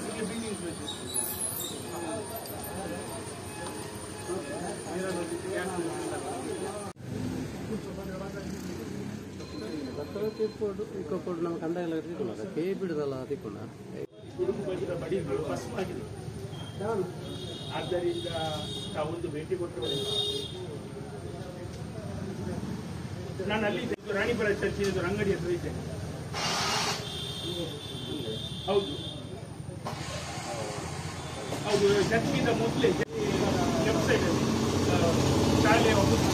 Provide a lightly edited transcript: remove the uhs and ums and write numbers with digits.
ಇಲ್ಲಿ ಬಿಲ್ಡಿಂಗ್ಸ್ ಬೇಕು. ಇಕ್ಕೋಡು ನಮ್ಮ ಕಂದಾಯ ಕೇ ಬಿಡುದಲ್ಲ ಅದಕ್ಕೊಂಡ ಗುಡುಗು ಬಜ್ರ ಬಡಿಗಳು ಭಸ್ಮಾಗಿದೆ. ಆದ್ದರಿಂದ ತಾವೊಂದು ಭೇಟಿ ಕೊಟ್ಟರು. ನಾನು ಅಲ್ಲಿ ರಾಣಿಪುರ ಚರ್ಚಿನ ಅಂಗಡಿ ಹತ್ರ ಇದ್ದೇನೆ. ಹೌದು ಹೌದು, ಚರ್ಚಿಂದ ಮೊದಲೇ ಲೆಫ್ಟ್ ಸೈಡ್ ಅಲ್ಲಿ ಶಾಲೆ ಹೋಗುದು.